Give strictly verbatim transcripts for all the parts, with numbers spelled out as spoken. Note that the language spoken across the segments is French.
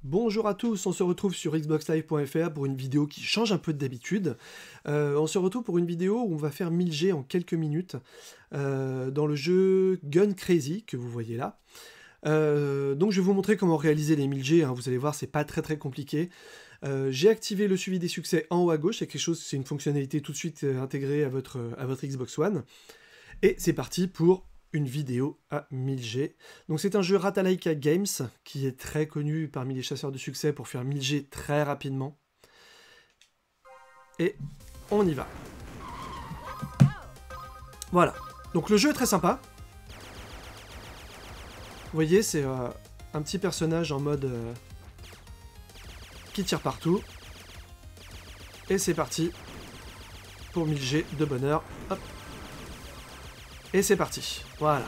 Bonjour à tous, on se retrouve sur xbox live point f r pour une vidéo qui change un peu d'habitude. Euh, on se retrouve pour une vidéo où on va faire mille G en quelques minutes euh, dans le jeu Gun Crazy que vous voyez là. Euh, donc je vais vous montrer comment réaliser les mille G, hein. Vous allez voir, c'est pas très très compliqué. Euh, j'ai activé le suivi des succès en haut à gauche, c'est quelque chose, c'est une fonctionnalité tout de suite euh, intégrée à votre, à votre Xbox One. Et c'est parti pour une vidéo à mille G. Donc c'est un jeu Ratalaika Games qui est très connu parmi les chasseurs de succès pour faire mille G très rapidement. Et on y va. Voilà. Donc le jeu est très sympa. Vous voyez, c'est euh, un petit personnage en mode euh, qui tire partout. Et c'est parti pour mille G de bonheur. Hop. Et c'est parti. Voilà.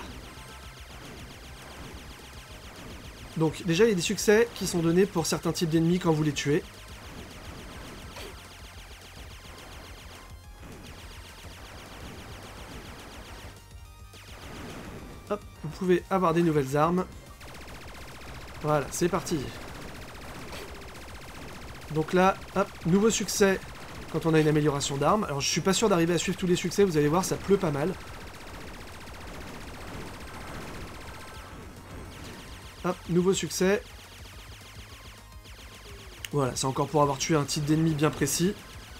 Donc déjà il y a des succès qui sont donnés pour certains types d'ennemis quand vous les tuez. Hop, vous pouvez avoir des nouvelles armes. Voilà, c'est parti. Donc là, hop, nouveau succès quand on a une amélioration d'armes. Alors je suis pas sûr d'arriver à suivre tous les succès, vous allez voir, ça pleut pas mal. Hop, nouveau succès. Voilà, c'est encore pour avoir tué un type d'ennemi bien précis.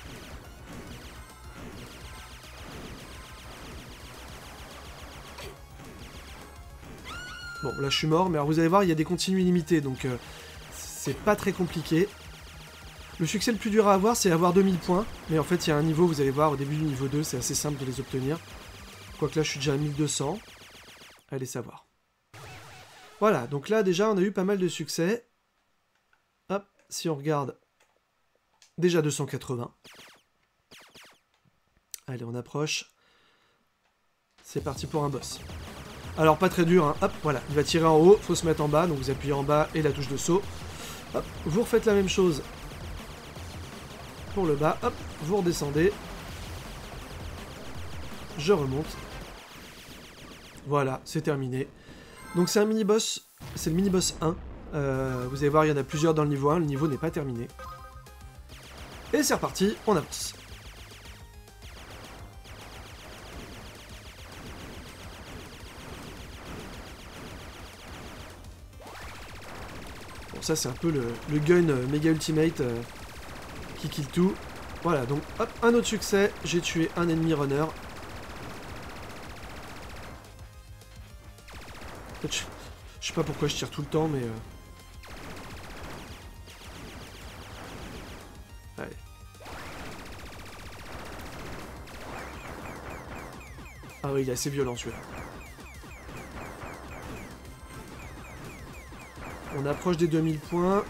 Bon, là je suis mort, mais alors vous allez voir, il y a des continues illimitées, donc euh, c'est pas très compliqué. Le succès le plus dur à avoir, c'est avoir deux mille points, mais en fait il y a un niveau, vous allez voir, au début du niveau deux, c'est assez simple de les obtenir. Quoique là je suis déjà à mille deux cents. Allez savoir. Voilà, donc là déjà on a eu pas mal de succès. Hop, si on regarde, déjà deux cent quatre-vingts. Allez, on approche. C'est parti pour un boss. Alors pas très dur, hein. Hop, voilà, il va tirer en haut, faut se mettre en bas, donc vous appuyez en bas et la touche de saut. Hop, vous refaites la même chose pour le bas, hop, vous redescendez. Je remonte. Voilà, c'est terminé. Donc c'est un mini-boss, c'est le mini-boss un. Euh, vous allez voir, il y en a plusieurs dans le niveau un, le niveau n'est pas terminé. Et c'est reparti, on avance. Bon, ça c'est un peu le, le gun euh, méga ultimate euh, qui kill tout. Voilà, donc hop, un autre succès, j'ai tué un ennemi runner. Je, je sais pas pourquoi je tire tout le temps, mais... Euh... Allez. Ah oui, il est assez violent celui-là. On approche des deux mille points.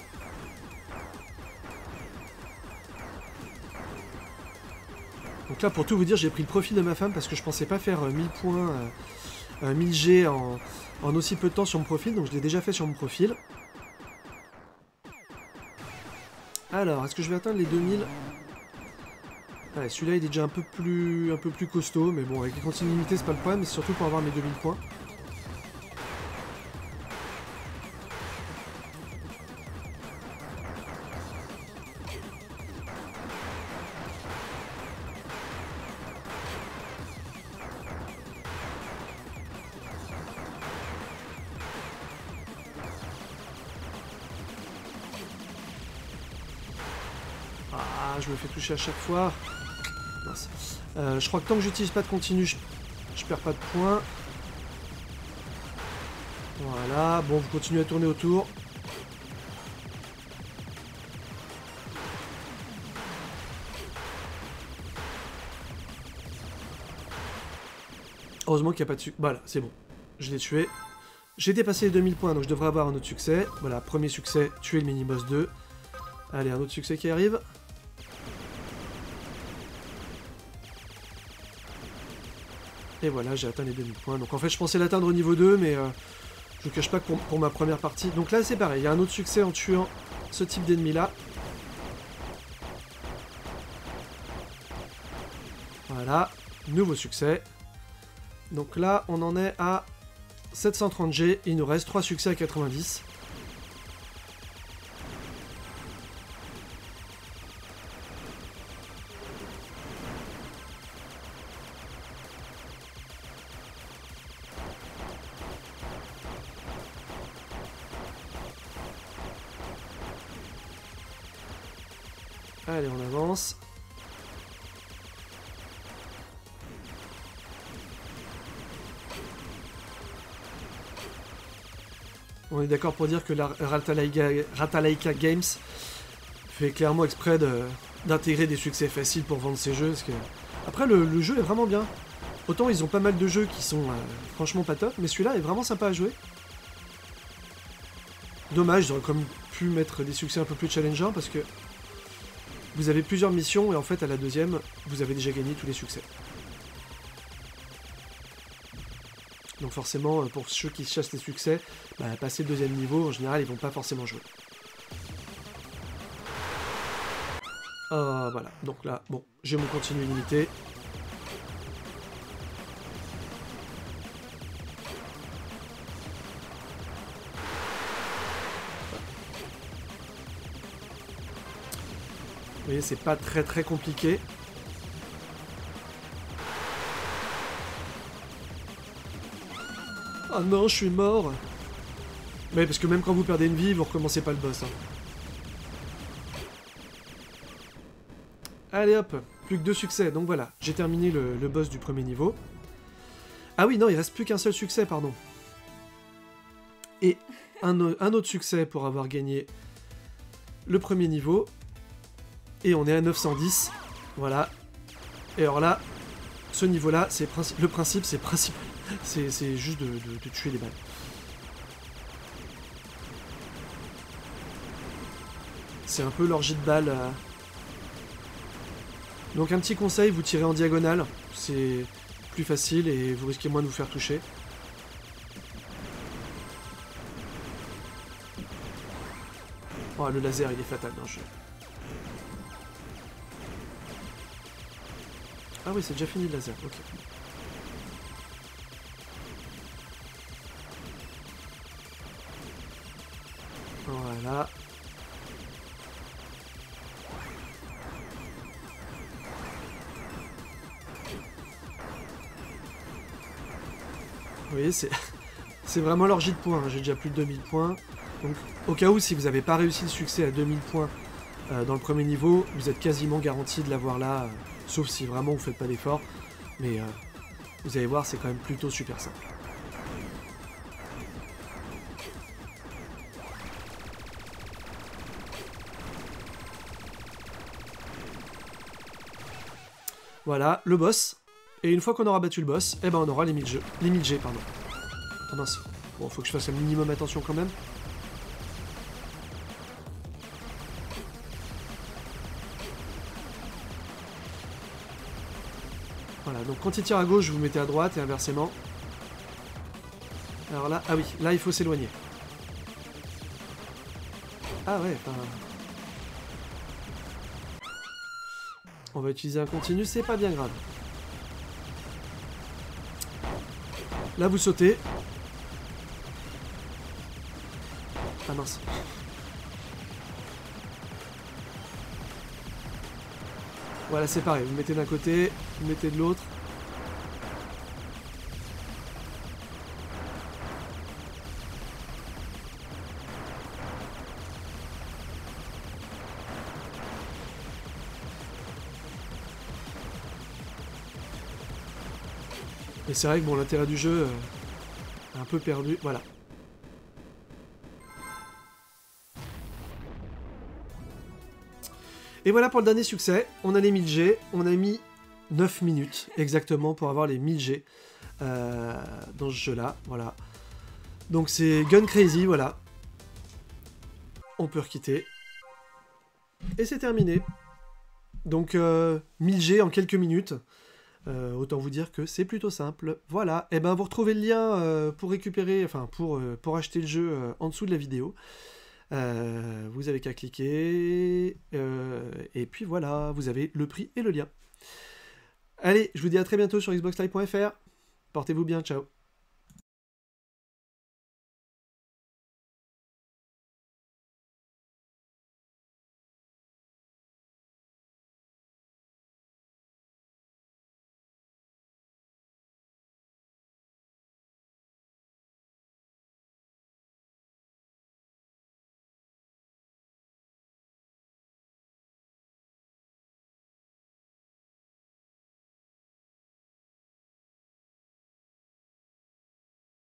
Donc là, pour tout vous dire, j'ai pris le profil de ma femme parce que je pensais pas faire euh, mille points, euh, euh, mille G en... en aussi peu de temps sur mon profil, donc je l'ai déjà fait sur mon profil. Alors, est-ce que je vais atteindre les deux mille? Ouais, celui-là il est déjà un peu plus un peu plus costaud, mais bon, avec les continues limitées c'est pas le problème, mais c'est surtout pour avoir mes deux mille points. Ah, je me fais toucher à chaque fois. Mince. Euh, je crois que tant que j'utilise pas de continu, je, je perds pas de points. Voilà, bon, vous continuez à tourner autour. Heureusement qu'il n'y a pas de succès. Voilà, c'est bon. Je l'ai tué. J'ai dépassé les deux mille points, donc je devrais avoir un autre succès. Voilà, premier succès, tuer le mini-boss deux. Allez, un autre succès qui arrive. Et voilà, j'ai atteint les deux mille points. Donc en fait, je pensais l'atteindre au niveau deux, mais euh, je ne cache pas que pour, pour ma première partie... Donc là, c'est pareil, il y a un autre succès en tuant ce type d'ennemi-là. Voilà, nouveau succès. Donc là, on en est à sept cent trente G, il nous reste trois succès à quatre-vingt-dix. Allez, on avance. On est d'accord pour dire que la Ratalaika, Ratalaika Games fait clairement exprès d'intégrer des succès faciles pour vendre ses jeux. Parce que... Après, le, le jeu est vraiment bien. Autant ils ont pas mal de jeux qui sont euh, franchement pas top, mais celui-là est vraiment sympa à jouer. Dommage, j'aurais quand même pu mettre des succès un peu plus challengeants parce que vous avez plusieurs missions et en fait à la deuxième, vous avez déjà gagné tous les succès. Donc forcément, pour ceux qui chassent les succès, bah, passer le deuxième niveau, en général, ils vont pas forcément jouer. Ah, voilà. Donc là, bon, j'ai mon continu illimité. Vous voyez, c'est pas très très compliqué. Oh non, je suis mort. Mais parce que même quand vous perdez une vie, vous recommencez pas le boss. Hein. Allez hop, plus que deux succès. Donc voilà, j'ai terminé le, le boss du premier niveau. Ah oui, non, il reste plus qu'un seul succès, pardon. Et un, un autre succès pour avoir gagné le premier niveau. Et on est à neuf cent dix. Voilà. Et alors là, ce niveau-là, c'est le principe, c'est principal. C'est juste de, de, de tuer les balles. C'est un peu l'orgie de balles. Euh... Donc un petit conseil, vous tirez en diagonale. C'est plus facile et vous risquez moins de vous faire toucher. Oh, le laser, il est fatal dans le jeu. Ah oui, c'est déjà fini le laser, ok. Voilà. Vous voyez, c'est c'est vraiment l'orgie de points. Hein. J'ai déjà plus de deux mille points. Donc, au cas où, si vous n'avez pas réussi le succès à deux mille points euh, dans le premier niveau, vous êtes quasiment garanti de l'avoir là, euh, sauf si vraiment vous faites pas d'effort. Mais euh, vous allez voir, c'est quand même plutôt super simple. Voilà, le boss. Et une fois qu'on aura battu le boss, eh ben on aura les mille G. Les mille G, pardon. Ah mince. Bon, faut que je fasse un minimum attention quand même. Voilà, donc quand il tire à gauche, vous mettez à droite et inversement. Alors là, ah oui, là il faut s'éloigner. Ah ouais, enfin... On va utiliser un continu, c'est pas bien grave. Là vous sautez. Ah mince. Voilà, c'est pareil, vous mettez d'un côté, vous mettez de l'autre. Et c'est vrai que bon, l'intérêt du jeu euh, est un peu perdu. Voilà. Et voilà pour le dernier succès. On a les mille G. On a mis neuf minutes exactement pour avoir les mille G euh, dans ce jeu-là. Voilà. Donc c'est Gun Crazy, voilà. On peut requitter. Et c'est terminé. Donc euh, mille G en quelques minutes. Euh, autant vous dire que c'est plutôt simple. Voilà, et ben vous retrouvez le lien euh, pour récupérer, enfin pour, euh, pour acheter le jeu euh, en dessous de la vidéo. Euh, vous avez qu'à cliquer, euh, et puis voilà, vous avez le prix et le lien. Allez, je vous dis à très bientôt sur xbox live point F R. Portez-vous bien, ciao.